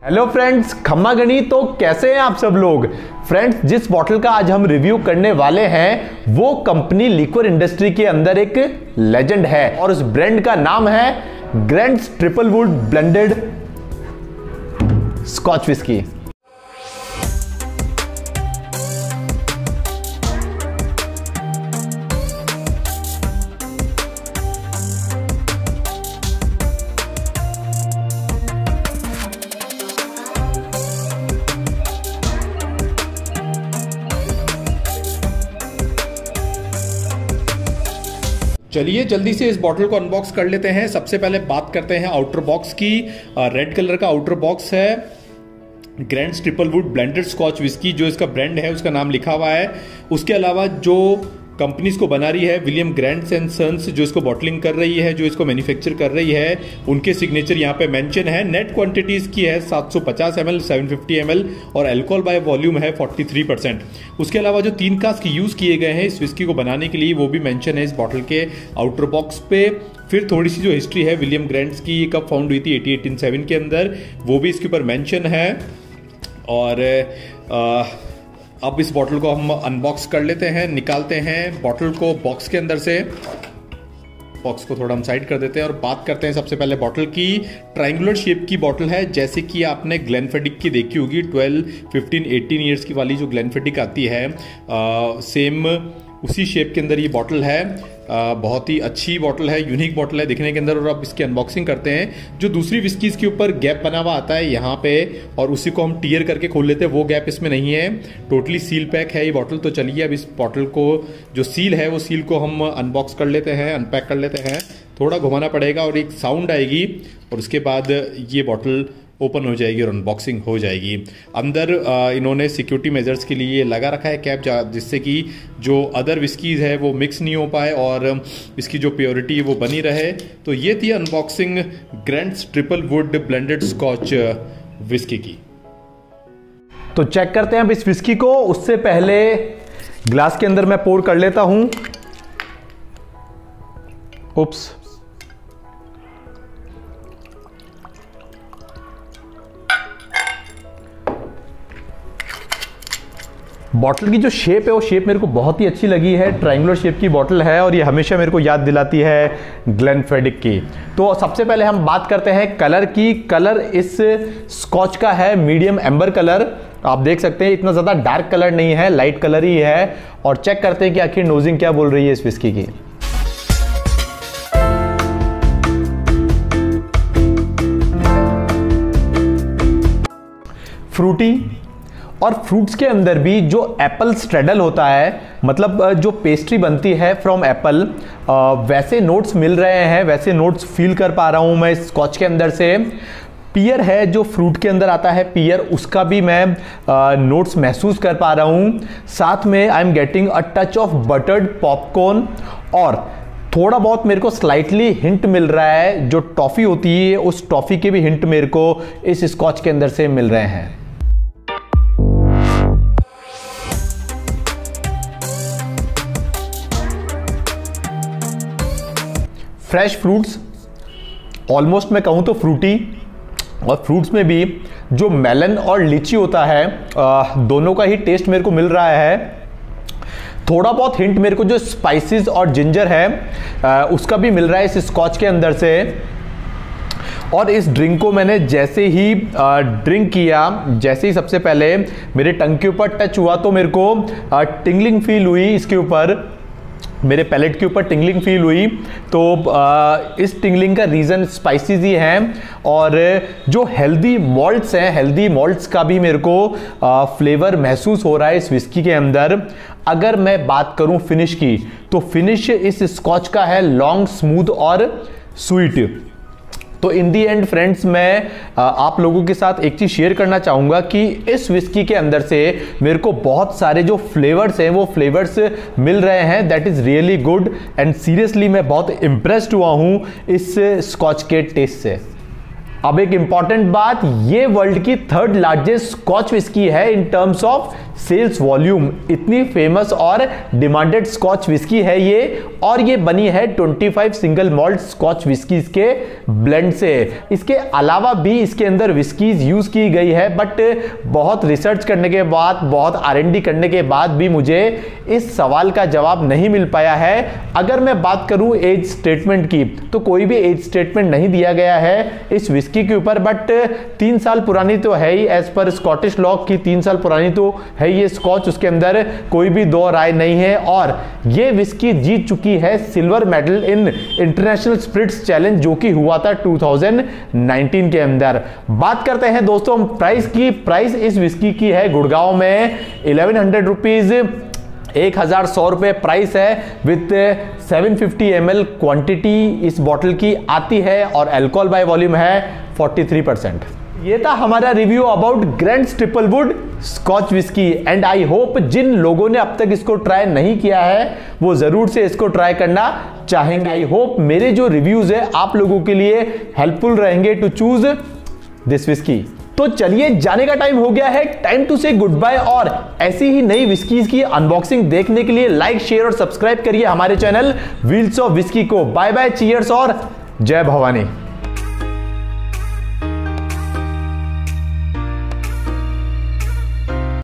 Hello friends, खम्मा गणी। तो कैसे हैं आप सब लोग। फ्रेंड्स, जिस बॉटल का आज हम रिव्यू करने वाले हैं वो कंपनी लिक्विड इंडस्ट्री के अंदर एक लेजेंड है और उस ब्रांड का नाम है Grant's triple wood blended scotch whisky. चलिए जल्दी से इस बॉटल को अनबॉक्स कर लेते हैं। सबसे पहले बात करते हैं आउटर बॉक्स की। रेड कलर का आउटर बॉक्स है। Grant's triple wood blended scotch whisky जो इसका ब्रांड है उसका नाम लिखा हुआ है। उसके अलावा जो कंपनी इसको बना रही है विलियम ग्रैंड्स एंड सन्स, जो इसको बॉटलिंग कर रही है, जो इसको मैन्युफैक्चर कर रही है, उनके सिग्नेचर यहाँ पे मेंशन है। नेट क्वांटिटी इसकी है 750 ml, 750 ml और अल्कोहल बाय वॉल्यूम है 43%। उसके अलावा जो 3 कास्क यूज किए गए हैं इस विस्की को बनाने के लिए वो भी मेंशन है इस बॉटल के आउटर बॉक्स पे। फिर थोड़ी सी जो हिस्ट्री है विलियम ग्रैंड्स की, ये कब फाउंड हुई थी 1887 के अंदर, वो भी इसके ऊपर मेंशन है। और अब इस बॉटल को हम अनबॉक्स कर लेते हैं, निकालते हैं बॉटल को बॉक्स के अंदर से। बॉक्स को थोड़ा हम साइड कर देते हैं और बात करते हैं सबसे पहले बॉटल की। ट्रायंगुलर शेप की बॉटल है, जैसे कि आपने ग्लेनफिडिक की देखी होगी 12, 15, 18 ईयर्स की वाली जो ग्लेनफिडिक आती है, सेम उसी शेप के अंदर ये बॉटल है। बहुत ही अच्छी बॉटल है, यूनिक बॉटल है दिखने के अंदर। और अब इसकी अनबॉक्सिंग करते हैं। जो दूसरी विस्कीज के ऊपर गैप बना हुआ आता है यहाँ पे और उसी को हम टीयर करके खोल लेते हैं, वो गैप इसमें नहीं है। टोटली सील पैक है ये बॉटल। तो चलिए अब इस बॉटल को जो सील है वो सील को हम अनबॉक्स कर लेते हैं, अनपैक कर लेते हैं। थोड़ा घुमाना पड़ेगा और एक साउंड आएगी और उसके बाद ये बॉटल ओपन हो जाएगी और अनबॉक्सिंग हो जाएगी। अंदर इन्होंने सिक्योरिटी मेजर्स के लिए लगा रखा है कैप, जिससे कि जो अदर विस्कीज है वो मिक्स नहीं हो पाए और इसकी जो प्योरिटी है वो बनी रहे। तो ये थी unboxing Grant's triple wood blended scotch whisky की। तो चेक करते हैं अब इस विस्की को। उससे पहले ग्लास के अंदर मैं पोर कर लेता हूं। उप्स, बॉटल की जो शेप है वो शेप मेरे को बहुत ही अच्छी लगी है। ट्रायंगुलर शेप की बॉटल है और ये हमेशा मेरे को याद दिलाती है ग्लेनफिडिक की। तो सबसे पहले हम बात करते हैं कलर की। कलर इस स्कॉच का है मीडियम एम्बर कलर। आप देख सकते हैं इतना ज़्यादा डार्क कलर नहीं है, लाइट कलर ही है। और चेक करते हैं कि आखिर नोजिंग क्या बोल रही है इस विस्की की। फ्रूटी, और फ्रूट्स के अंदर भी जो एप्पल स्ट्रेडल होता है, मतलब जो पेस्ट्री बनती है फ्रॉम एप्पल, वैसे नोट्स मिल रहे हैं, वैसे नोट्स फील कर पा रहा हूं मैं इस स्कॉच के अंदर से। पियर है जो फ्रूट के अंदर आता है, पियर, उसका भी मैं नोट्स महसूस कर पा रहा हूं। साथ में I am getting a touch of buttered popcorn और थोड़ा बहुत मेरे को स्लाइटली हिंट मिल रहा है, जो टॉफ़ी होती है उस टॉफ़ी के भी हिंट मेरे को इस स्कॉच के अंदर से मिल रहे हैं। फ्रेश फ्रूट्स, ऑलमोस्ट मैं कहूँ तो फ्रूटी, और फ्रूट्स में भी जो मेलन और लीची होता है दोनों का ही टेस्ट मेरे को मिल रहा है। थोड़ा बहुत हिंट मेरे को जो स्पाइसेस और जिंजर है उसका भी मिल रहा है इस स्कॉच के अंदर से। और इस ड्रिंक को मैंने जैसे ही ड्रिंक किया, जैसे ही सबसे पहले मेरे टंग के ऊपर टच हुआ तो मेरे को टिंगलिंग फील हुई, इसके ऊपर मेरे पैलेट के ऊपर टिंगलिंग फील हुई। तो इस टिंगलिंग का रीज़न स्पाइसेस ही हैं और जो हेल्दी मॉल्ट्स हैं, हेल्दी मॉल्ट्स का भी मेरे को फ्लेवर महसूस हो रहा है इस विस्की के अंदर। अगर मैं बात करूं फिनिश की, तो फिनिश इस स्कॉच का है लॉन्ग, स्मूथ और स्वीट। तो इन दी एंड फ्रेंड्स, मैं आप लोगों के साथ एक चीज़ शेयर करना चाहूँगा कि इस विस्की के अंदर से मेरे को बहुत सारे जो फ्लेवर्स हैं वो फ्लेवर्स मिल रहे हैं। That is really good and seriously मैं बहुत इम्प्रेस्ड हुआ हूँ इस स्कॉच के टेस्ट से। अब एक इंपॉर्टेंट बात, ये वर्ल्ड की 3rd लार्जेस्ट स्कॉच विस्की है in terms of sales volume, इतनी फेमस और डिमांडेड स्कॉच विस्की है ये, और ये बनी है 25 सिंगल मॉल्ट स्कॉच विस्कीज के ब्लेंड से। इसके अलावा भी इसके अंदर विस्कीज यूज की गई है, बट बहुत रिसर्च करने के बाद, बहुत R&D करने के बाद भी मुझे इस सवाल का जवाब नहीं मिल पाया है। अगर मैं बात करूं एज स्टेटमेंट की, तो कोई भी एज स्टेटमेंट नहीं दिया गया है इस विस्की के ऊपर, बट 3 साल पुरानी तो है ही, एज पर स्कॉटिश लॉ की 3 साल पुरानी तो है ये स्कॉच, उसके अंदर कोई भी दो राय नहीं है। और ये विस्की जीत चुकी है silver medal in international spirits challenge, जो कि हुआ था 2019 के अंदर। बात करते हैं दोस्तों हम प्राइस की। प्राइस इस विस्की की है गुड़गांव में 1100 रुपीज, 1100 रुपए प्राइस है, विथ 750 ml क्वांटिटी इस बॉटल की आती है, और अल्कोहल बाय वॉल्यूम है 43%। ये था हमारा review about Grant's triple wood scotch whisky, and I hope जिन लोगों ने अब तक इसको ट्राई नहीं किया है वो जरूर से इसको ट्राई करना चाहेंगे। आई होप मेरे जो रिव्यूज है आप लोगों के लिए हेल्पफुल रहेंगे टू चूज दिस विस्की। तो चलिए जाने का टाइम हो गया है, time to say goodbye. और ऐसी ही नई विस्कीज की अनबॉक्सिंग देखने के लिए लाइक, शेयर और सब्सक्राइब करिए हमारे चैनल व्हील्स ऑफ विस्की को। बाय बाय, चीयर्स और जय भवानी।